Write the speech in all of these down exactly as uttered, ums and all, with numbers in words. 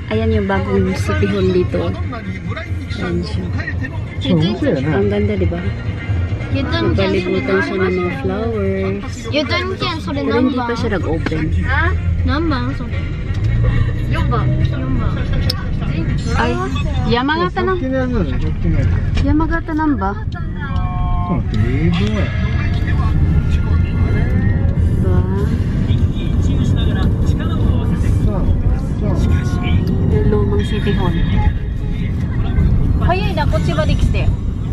Ayan yung bagong City Hall dito. Ayan siya. Ang ganda, di ba? Nagpalibutan siya ng mga flowers. Pero hindi pa siya nag-open. Ay, Yamagata na. Yamagata na ba? Diba? Yung lumang City Hall. Hayay na, kotse ba dikste?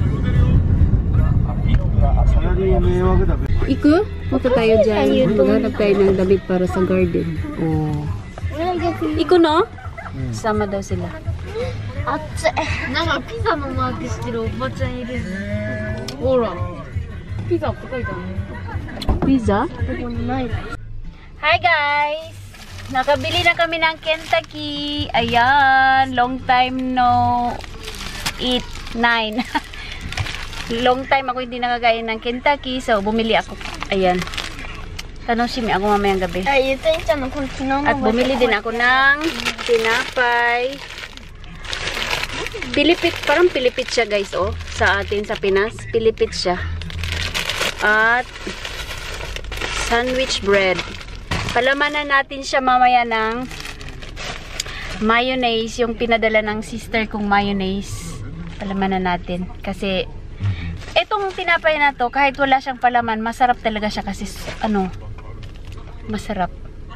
Iku? Punta tayo dyan. Maghanap tayo ng damit para sa garden. Oh. Iku no? Sama daw sila. Atse. Naka pizza no mark shiteru oba-chan iru. Hora. Pizzaって書いてある。Pizza? Hi guys! Nakabili na kami ng Kentucky. Ayan, long time no eat. Nine. Long time ako hindi nakakain ng Kentucky, so bumili ako. Ayan. Tanoshimi ako mamayang gabi. At bumili din ako ng tinapay. Pilipit, parang pilipit siya guys, oh. Sa atin sa Pinas, pilipit siya. At sandwich bread. Palamanan natin siya mamaya ng mayonnaise, yung pinadala ng sister kong mayonnaise. Palamanan natin kasi etong tinapay na to, kahit wala siyang palaman, masarap talaga siya kasi ano, masarap.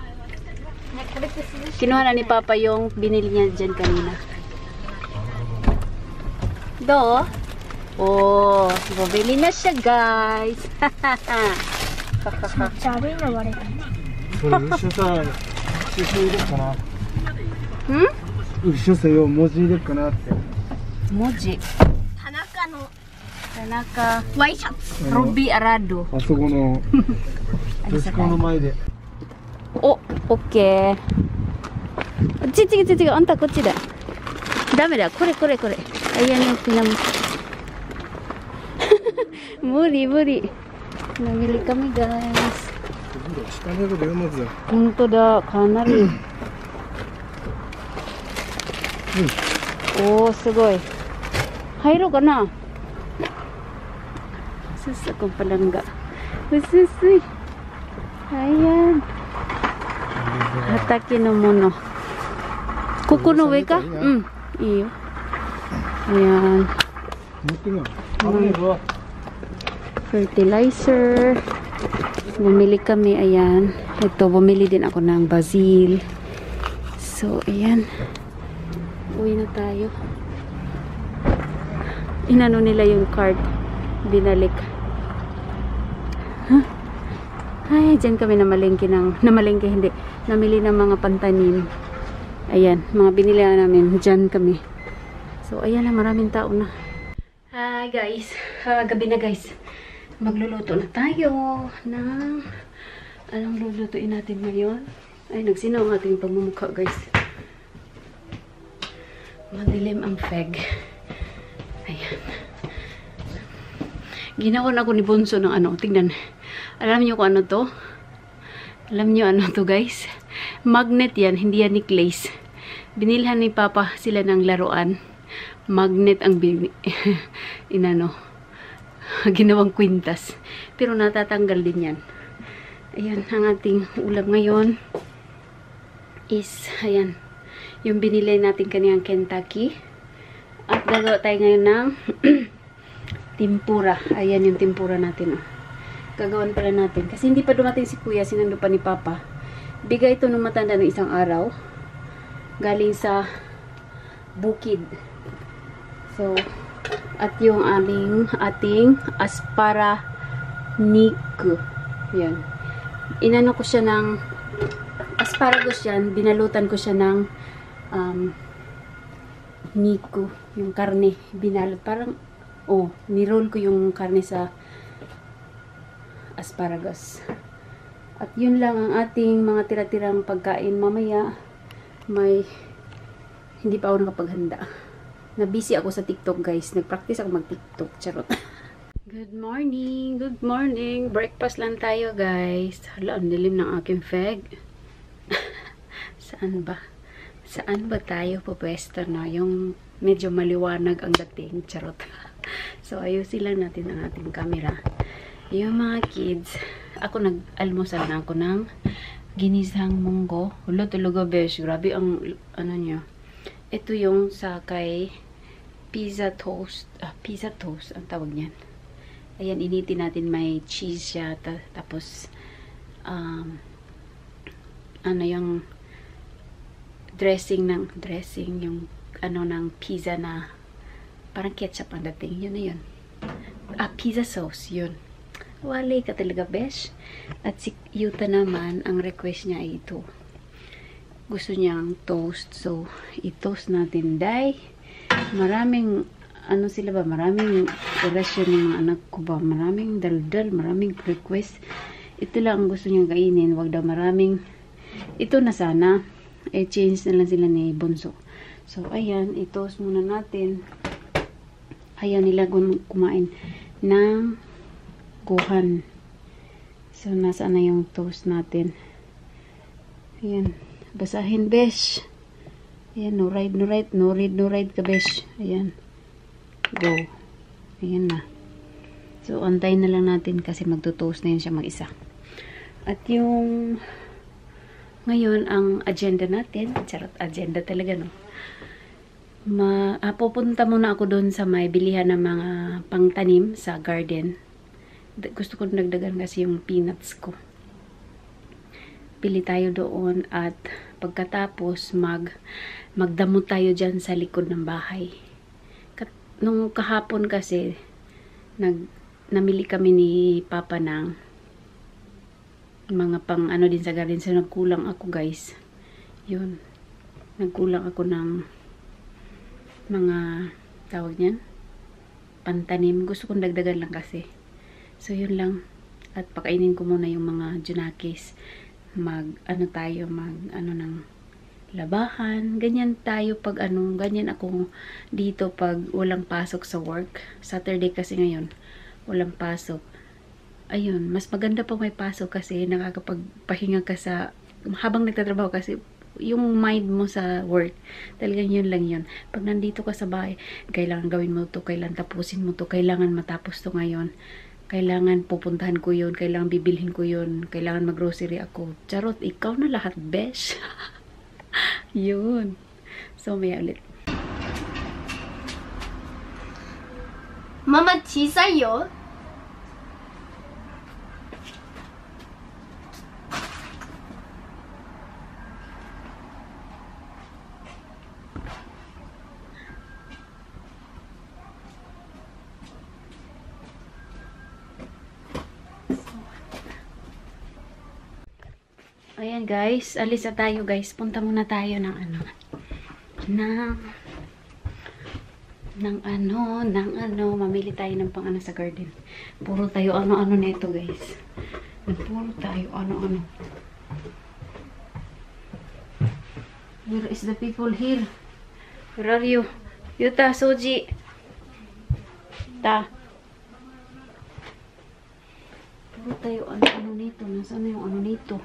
Kinuha na ni Papa yung binili niya dyan kanina. Do? Oh, bumili na siya guys. Hmm? Moji. Tanaka no. Tanaka. White shirts. Ruby Arado. Oh, okay. Chichi, chichi, chichi. Anta kochi da. Dame da. Kore, kore, kore. Ayan yung pinam. Muri, muri. Namili kami guys. Honto da. Kanari. Oh, sugoi. Hairo ka na. Sus, akong palangga. Ususui. Ayan. Hatake no mono. Kuko no ue ka? Mm. Iyo. Ayan. Hmm. Fertilizer. Bumili kami. Ayan. Ito, bumili din ako ng basil. So, ayan. Uwi na tayo. Inano nila yung card. Binalik. Huh? Ay, dyan kami namalengke ng, namalengke hindi, namili ng mga pantanin. Ayan, mga binili namin. Dyan kami. So, ayan na, maraming tao na. Hi guys. Uh, gabi na guys. Magluluto na tayo ng, anong lulutuin natin ngayon? Ay, nagsinaw ang ating pagmumukha guys. Madilim ang feg. Ayan. Ginawa na ako ni Bunso ng ano. Tingnan. Alam niyo kung ano to? Alam niyo ano to guys? Magnet yan. Hindi yan necklace. Binilhan ni Papa sila ng laruan. Magnet ang bin inano. Ginawang kwintas. Pero natatanggal din yan. Ayan. Ang ating ulam ngayon is, ayan. Yung binili natin kaniyang Kentucky. At gagawa tayo ngayon ng tempura. Ayan yung tempura natin. Oh. Gagawan pala natin. Kasi hindi pa dumating si Kuya. Sinando pa ni Papa. Bigay ito nung matanda ng isang araw. Galing sa bukid. So, at yung aming ating asparanico. Ayan. Inano ko siya ng asparagus yan. Binalutan ko siya ng um, nico. Yung karne. Binalot. Parang oh, niroll ko yung karne sa asparagus. At yun lang ang ating mga tira-tirang pagkain. Mamaya, may hindi pa ako nakapaghanda. Na-busy ako sa TikTok guys. Nag-practice ako mag-TikTok. Charot. Good morning. Good morning. Breakfast lang tayo guys. Hala, ang dilim ng aking feg. Saan ba? Saan ba tayo pupwesto na? Yung medyo maliwanag ang dating. Charot. So, ayusin lang natin ang ating camera. Yung mga kids, ako nag-almusal na ako ng ginisang munggo. Hulo talaga, besh. Grabe ang, ano nyo. Ito yung sa kay pizza toast. Ah, pizza toast ang tawag niyan. Ayan, initin natin. May cheese siya. Ta tapos, um, ano yung dressing ng, dressing, yung, ano, ng pizza na, parang ketchup ang dating. Yun na yun. Ah, pizza sauce. Yun. Wali ka talaga, besh. At si Yuta naman, ang request niya ay ito. Gusto niyang toast. So, i-toast natin. Dahil, maraming, ano sila ba? Maraming orasyon ng mga anak ko ba? Maraming daldal, maraming request. Ito lang ang gusto niyang kainin. Wag daw maraming, ito na sana. Eh, change na lang sila ni Bunso. So, ayan, i-toast muna natin. Ayan nila kumain ng gohan. So, nasaan na yung toast natin? Ayan. Basahin, besh. Ayan, no ride, no ride. No read, no ride ka, besh. Ayan. Go. Ayan na. So, antayin na lang natin kasi magtutoast na yun siya mag-isa. At yung ngayon, ang agenda natin, charot, agenda talaga, no? Ma, ah, pupunta muna ako doon sa may bilihan ng mga pangtanim sa garden. Gusto ko nagdagan kasi yung peanuts ko. Pili tayo doon at pagkatapos mag magdamot tayo dyan sa likod ng bahay. Kat, nung kahapon kasi, nag, namili kami ni Papa ng mga pang ano din sa garden. So, nagkulang ako, guys. Yun. Nagkulang ako ng mga tawag niyan. Pantanim. Gusto kong dagdagan lang kasi. So, yun lang. At pakainin ko muna yung mga junakis. Mag, ano tayo, mag, ano ng labahan. Ganyan tayo pag ano, ganyan ako dito pag walang pasok sa work. Saturday kasi ngayon, walang pasok. Ayun, mas maganda pag may pasok kasi nakakapagpahinga ka sa, habang nagtatrabaho kasi, yung mind mo sa work, talagang yun lang yun. Pag nandito ka sa bahay, kailangan gawin mo to, kailangan tapusin mo to, kailangan matapos to ngayon, kailangan pupuntahan ko yun, kailangan bibilhin ko yun, kailangan mag-grocery ako. Charot, ikaw na lahat, besh. Yun. So, may ulit. Mama, chisayo. Ayan, guys, alis na tayo, guys. Punta muna tayo ng ano, ng ng ano, ng ano, mamili tayo ng pang ano sa garden. Puro tayo ano-ano na ito, guys. Puro tayo ano-ano. Where is the people here? Where are you? Yuta, Soji. Ta. Puro tayo ano-ano nito. Nasaan na yung ano nito?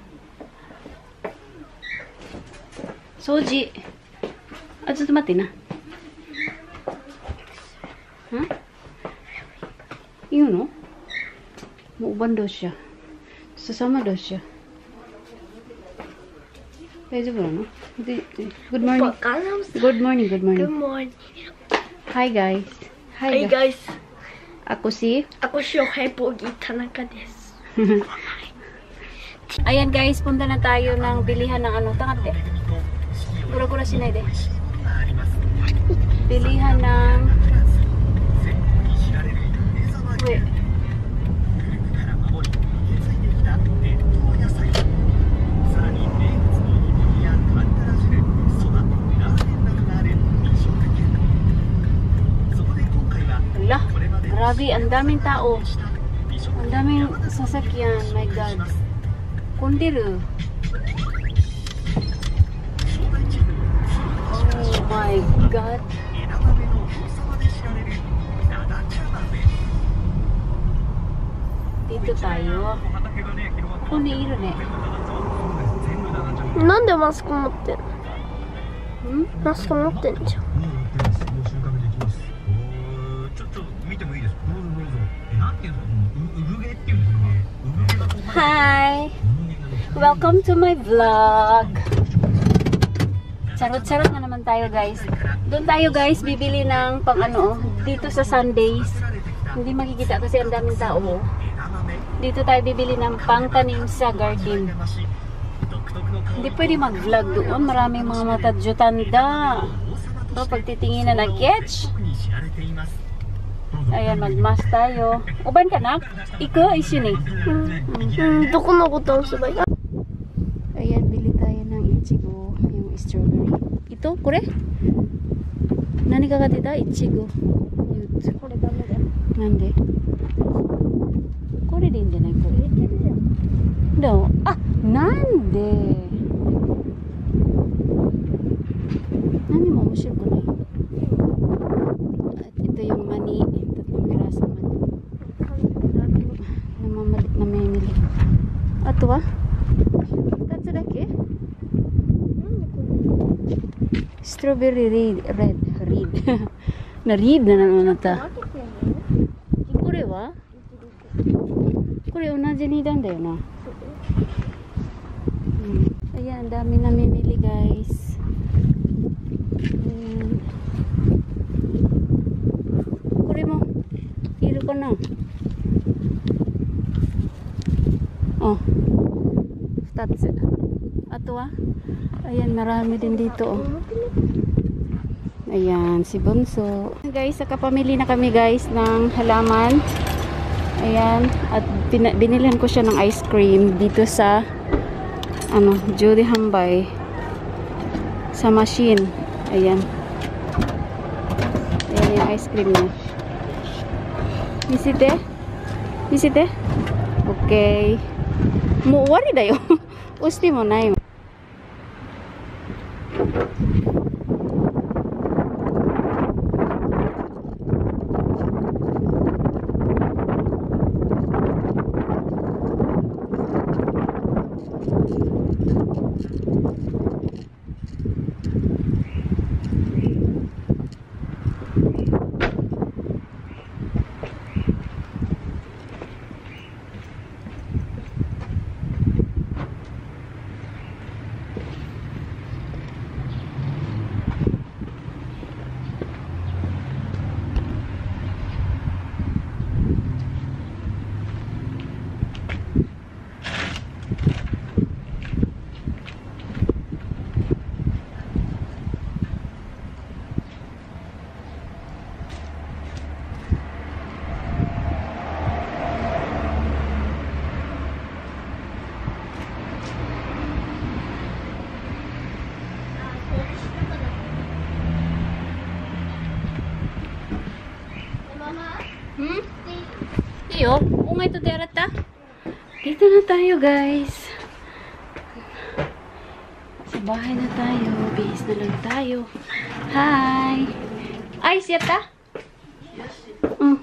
Soji. At sa mati na. Ha? Yun, no? Muuban daw siya. Sasama daw siya. Pwede ba, no? Good morning. Good morning, good morning. Good morning. Hi, guys. Hi, guys. Ako si? Ako Shohei Pogi Tanaka desu. Ayan, guys. Punta na tayo ng bilihan ng ano. Takate. Gura-gura sinay de. Bilihan ng wait. Ala, grabe, ang daming tao. Ang daming sasakyan, my God. Kundiru. Oh my God. Dito tayo. Ako ni Iro ne. なんでマスク持ってんの？ Hmm? マスク持ってんじゃん。 Hi! Welcome to my vlog! Charot-charot na naman tayo guys. Doon tayo guys, bibili ng pang ano, dito sa Sundays. Hindi makikita kasi ang daming tao. Dito tayo bibili ng pangtanim sa garden. Hindi pwede mag-vlog doon. Maraming mga matadyo tanda. So, pagtitingin na nag-catch. Ayan, mag-mask tayo. Uban ka na? Iko, is yun eh. うん、どこのボタン押せばいい？ Ayan, bili tayo ng ichigo. Yung strawberry. Ito, kore? Nani ka katita? Ichigo. Yut. これダメだよ。 なんで? Kore din janai kore. No. Ah, nande? Nani mo omoshiroko nai? At ito yung mani. Tatlong piraso mani. Namamalit na mamimili. Ato wa? Tatsu dake? Strawberry red. Red. Red. Na red na naman nata. Kore wa? Kore onaji nidan da yo na. Hmm. Ayan, dami namimili guys. Ayan. Kore mo. Iru ka na. Oh. Tatsu. Ato wa? Ayan, marami din dito oh. Ayan, si Bunso. Guys, nakapamili na kami guys ng halaman. Ayan, at binilhan ko siya ng ice cream dito sa ano, Judy Hambay sa machine. Ayan. Ayan yung ice cream niya. Misite? Misite? Okay. Mo wari da yo. Usti mo na yun. Hmm? Iyo, ungay to derata. Dito na tayo guys. Sa bahay na tayo. Bihis na lang tayo. Hi! Ay, siyata? Hmm.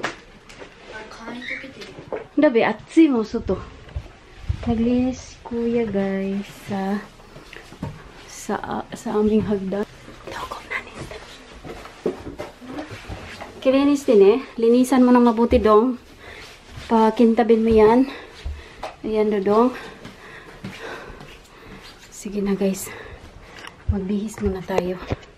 Dabi, atsi mo soto. Naglinis si kuya guys sa sa sa aming hagdan. Kilinis din eh. Linisan mo ng mabuti dong. Pakintabin mo yan. Ayan dodong. Sige na guys. Magbihis muna tayo.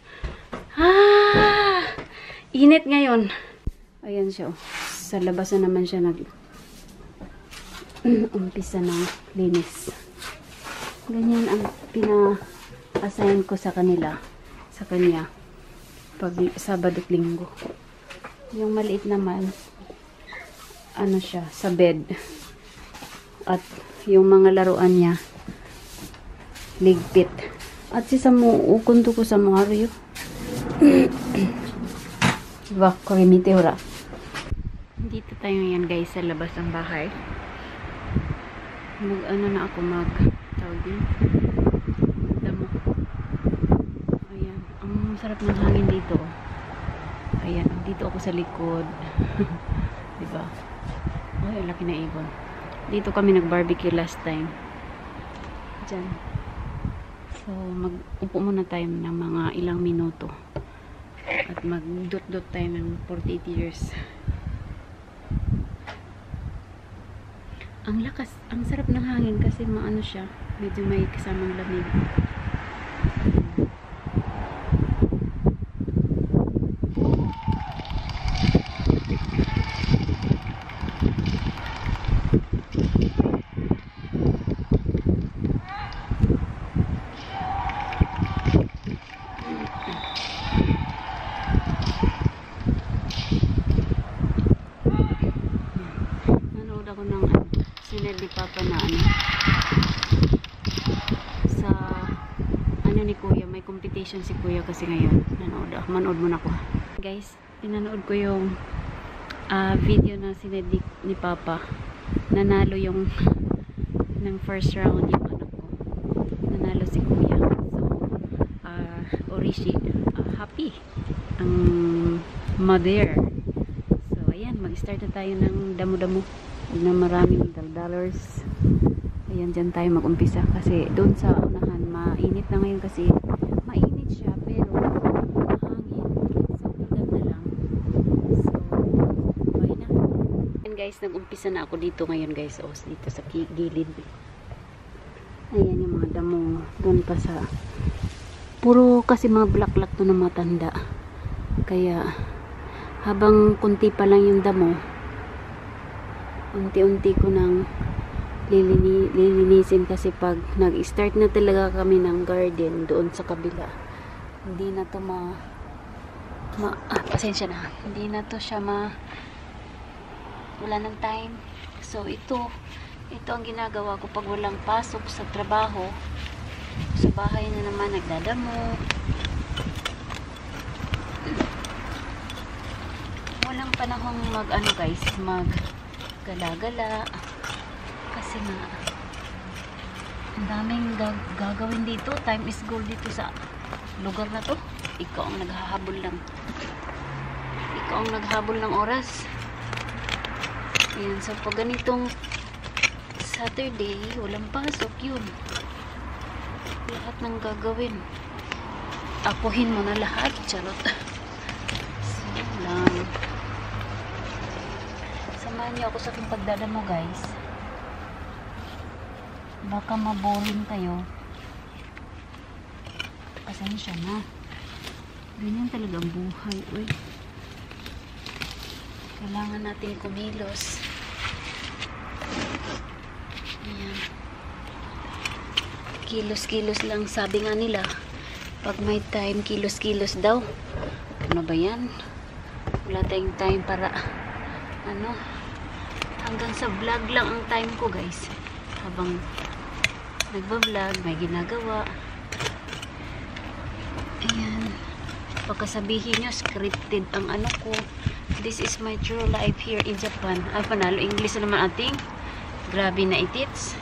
Ah! Init ngayon. Ayan siya. Oh. Sa labas na naman siya nag umpisa ng linis. Ganyan ang pina-assign ko sa kanila. Sa kanya. Pag Sabado at Linggo. Yung maliit naman, ano siya, sa bed. At yung mga laruan niya, ligpit. At si Samu, ukunto ko sa mga riyo. Diba, kurimite ora. Dito tayo yan guys, sa labas ng bahay. Mag, ano na ako mag, tawag din. Damo. Ayan, ang sarap ng hangin dito. Ayan, dito ako sa likod. Diba? Ay, ang laki na ibon. Dito kami nag-barbecue last time. Diyan. So, mag-upo muna tayo ng mga ilang minuto. At mag-dot-dot tayo ng forty-eight years. Ang lakas, ang sarap ng hangin kasi maano siya, medyo may kasamang lamig. Ako ng ano, sinad ni Papa na ano sa ano ni Kuya, may competition si Kuya kasi ngayon nanood ako, manood muna ako guys, pinanood ko yung uh, video na sinad ni, ni Papa, nanalo yung ng first round yung anak ko, nanalo si Kuya. So uh, Orishi uh, happy ang mother. So ayan, mag-start na tayo ng damo-damo na maraming dollars. Ayan, dyan tayo mag-umpisa kasi doon sa unahan mainit na ngayon kasi mainit siya pero mahangin, so maganda lang. So bye na. And guys, nag-umpisa na ako dito ngayon guys, o dito sa gilid. Ayan yung mga damo doon pa sa puro kasi mga black-black to na matanda, kaya habang kunti pa lang yung damo, unti-unti ko nang lilini, lilinisin kasi pag nag-start na talaga kami ng garden doon sa kabila, hindi na to ma, ma ah, pasensya na, hindi na to siya ma wala ng time. So ito ito ang ginagawa ko pag walang pasok sa trabaho, sa bahay na naman nagdadamo, walang panahong mag ano guys, mag gala-gala kasi nga ang daming gag gagawin dito. Time is gold dito sa lugar na to. Ikaw ang naghahabol lang ikaw ang naghabol ng oras. Ayan, so pag ganitong Saturday walang pasok, yun lahat ng gagawin akuhin mo na lahat, charot. So lang, samahan niyo ako sa aking pagdadamo guys, baka maboring kayo, pasensya na, ganyan talaga ang buhay. Uy, kailangan natin kumilos. Ayan, kilos-kilos lang, sabi nga nila pag may time, kilos-kilos daw. Ano ba yan, wala tayong time para ano, hanggang sa vlog lang ang time ko guys. Habang nagba-vlog, may ginagawa. Ayan, pagkasabihin nyo scripted ang ano ko. This is my true life here in Japan. Ay, panalo English na naman ating. Grabe na itits,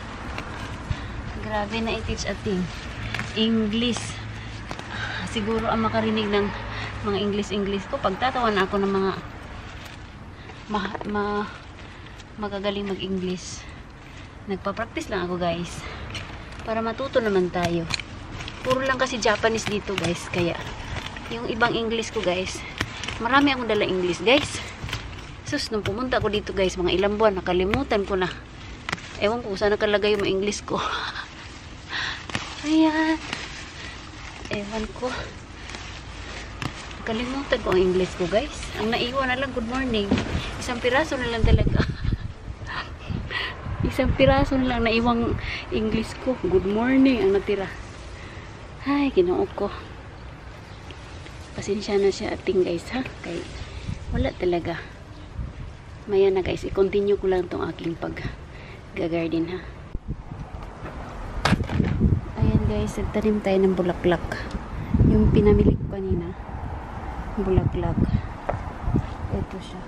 grabe na itits ating English. Siguro ang makarinig ng mga English English ko, pagtatawan ako ng mga ma, ma magagaling mag-English. Nagpa-practice lang ako guys para matuto naman tayo. Puro lang kasi Japanese dito guys, kaya yung ibang English ko guys, marami akong dala English guys. Sus, nung pumunta ako dito guys, mga ilang buwan, nakalimutan ko na. Ewan ko saan nakalagay yung English ko. Ayan, ewan ko, nakalimutan ko ang English ko guys. Ang naiwan na lang good morning, isang piraso na lang talaga. Isang piraso na lang naiwang English ko, good morning ang natira. Ay, Ginoo ko, pasensya na siya ating guys ha, kay wala talaga. Maya na guys, i-continue ko lang tong aking pag gagarden ha. Ayan guys, nagtanim tayo ng bulaklak. Yung pinamili ko kanina, bulaklak. Ito siya.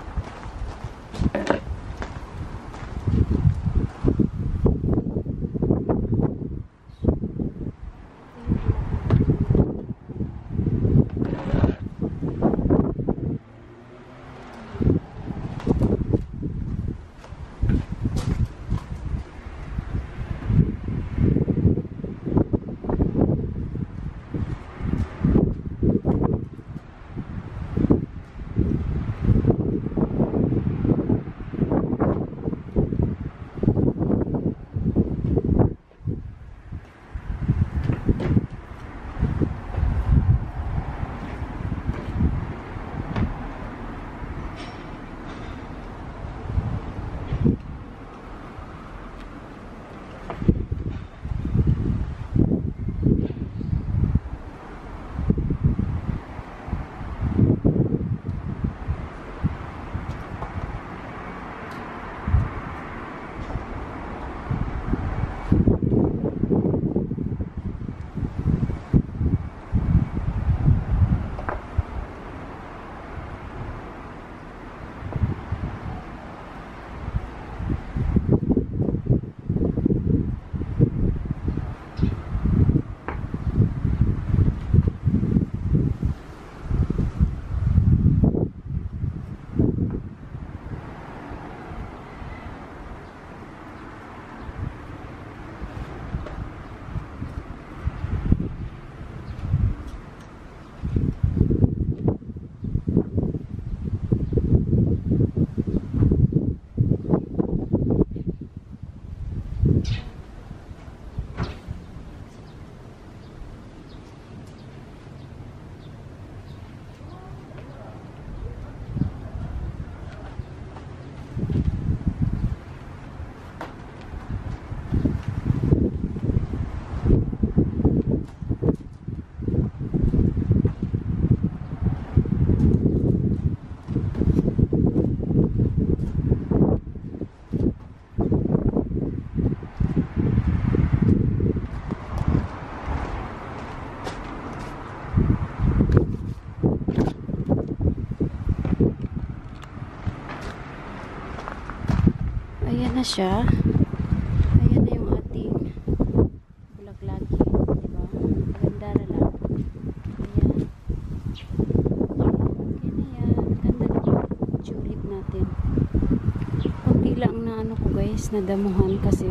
na siya. Ayan na yung ating bulaklaki. Diba? Ganda na lang. Ayan. Okay na yan. Ganda na yung tulip natin. Kunti lang na ano ko guys, nadamuhan kasi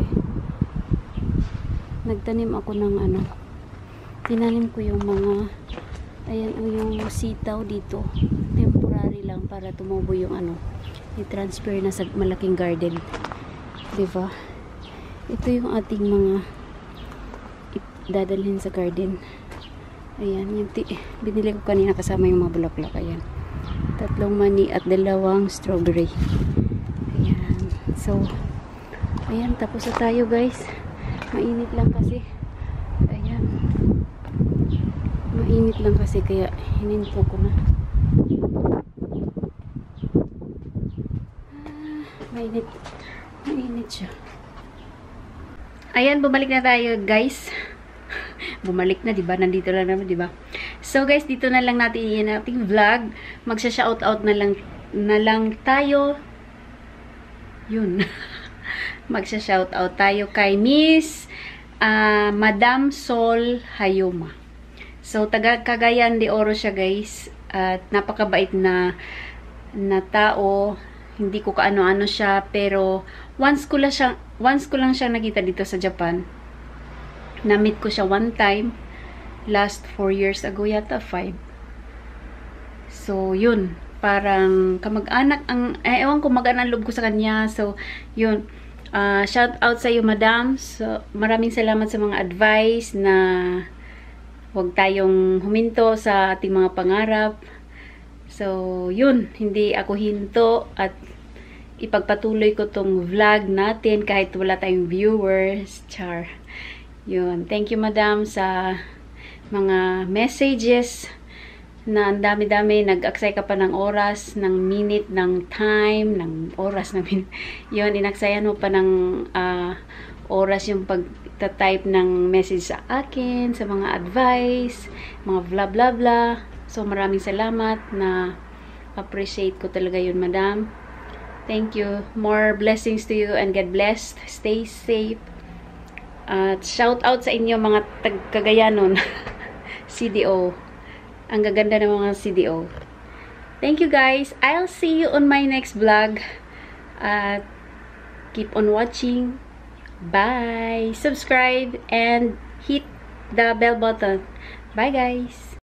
nagtanim ako ng ano. Tinanim ko yung mga ayan o yung sitaw dito. Temporary lang para tumubo yung ano. I-transfer na sa malaking garden. Diba? Ito yung ating mga dadalhin sa garden. Ayan. Yung binili ko kanina kasama yung mga bulaklak. Ayan. Tatlong mani at dalawang strawberry. Ayan. So, ayan. Tapos na tayo guys. Mainit lang kasi. Ayan. Mainit lang kasi kaya hininto ko na. Ah, mainit. Mainit siya. Ayan, bumalik na tayo, guys. Bumalik na, 'di ba? Nandito lang naman, 'di ba? So, guys, dito na lang natin iyan ating vlog. Magsha-shout out na lang na lang tayo. Yun. Magsha-shout out tayo kay Miss uh, Madam Sol Hayoma. So, taga Cagayan de Oro siya, guys. At napakabait na na tao. Hindi ko kaano-ano siya, pero once ko lang siya, once ko lang siya nakita dito sa Japan. Na-meet ko siya one time last four years ago yata, five. So, yun. Parang kamag-anak ang eh, ewan ko mag-anak loob ko sa kanya. So, yun. Uh, shout out sa iyo, madam. So, maraming salamat sa mga advice na huwag tayong huminto sa ating mga pangarap. So, yun. Hindi ako hinto at ipagpatuloy ko tong vlog natin kahit wala tayong viewers. Char. Yun. Thank you, madam, sa mga messages na ang dami-dami. Nag-aksay ka pa ng oras, ng minute, ng time, ng oras, ng minute. Yun. Inaksayan mo pa ng uh, oras yung pag-type ng message sa akin, sa mga advice, mga bla bla bla. So, maraming salamat na appreciate ko talaga yun, madam. Thank you. More blessings to you and God bless. Stay safe. At uh, shout out sa inyo mga taga-Cagayanon. C D O. Ang gaganda ng mga C D O. Thank you guys. I'll see you on my next vlog. At uh, keep on watching. Bye. Subscribe and hit the bell button. Bye guys.